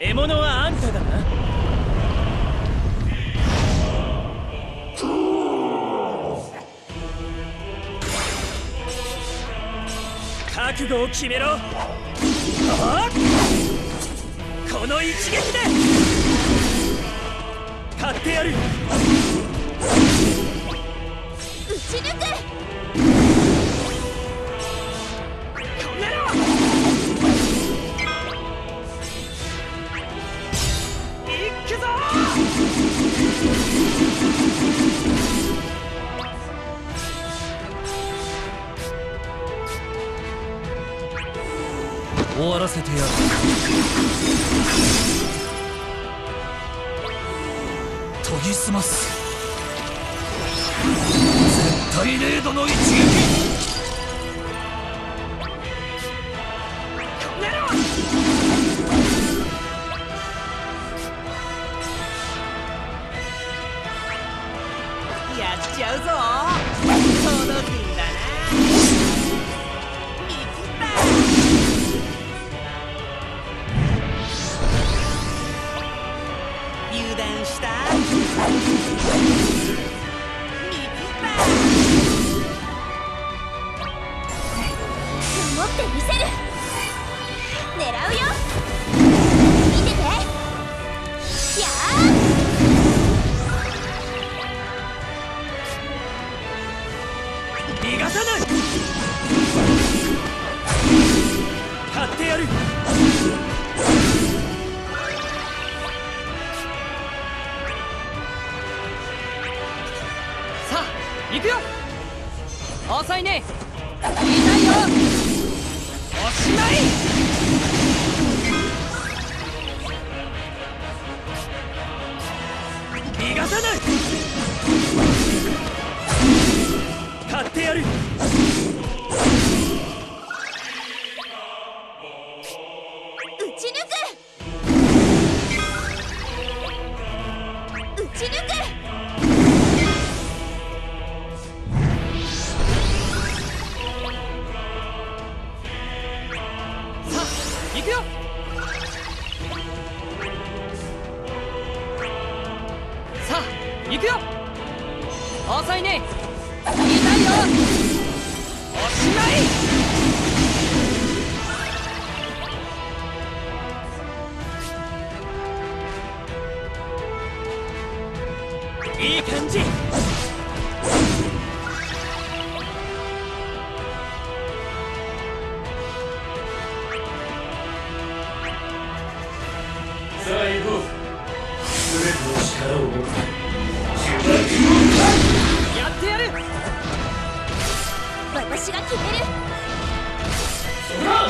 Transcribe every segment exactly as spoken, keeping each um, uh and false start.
獲物はあんただな。覚悟を決めろ。ああ、この一撃で勝ってやる。 打ち抜く。 こめろ。いくぞ。終わらせてやる。研ぎ澄ます。絶対零度の一撃。こめろ。やっちゃうぞ。届くんだな。油断した。守ってみせる。狙うよ。見てて。やあ。逃がさない。勝ってやる。行くよ。遅いね。痛いよ。おしまい。逃がさない。勝ってやる。打ち抜く。打ち抜く。行くよ。さあ行くよ。遅いね。痛いよ。おしまい。いい感じ。 最後、すべての力を持ってやってやる。 私が決める。 そら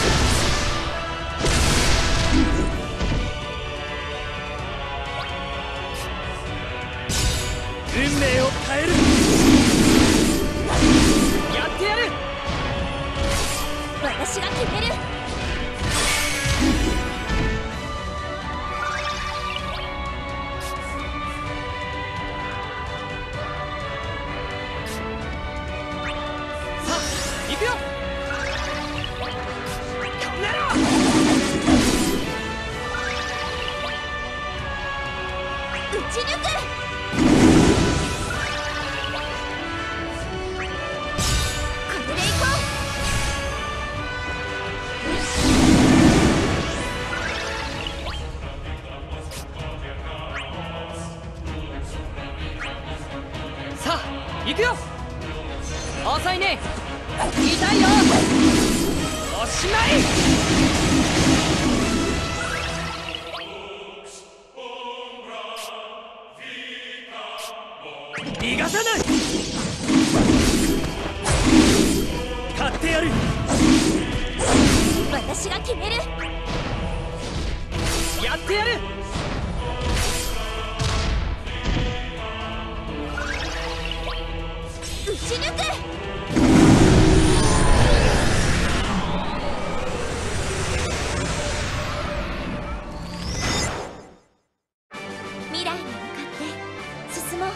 運命を変える。やってやる。 私が決める。 行くよ。こめろ。 打ち抜く。これでいこう。さあ行くよ。遅いね。痛いよ。おしまい。逃がさない。勝ってやる。 私が決める。 やってやる。 打ち抜く。未来に向かって進もう。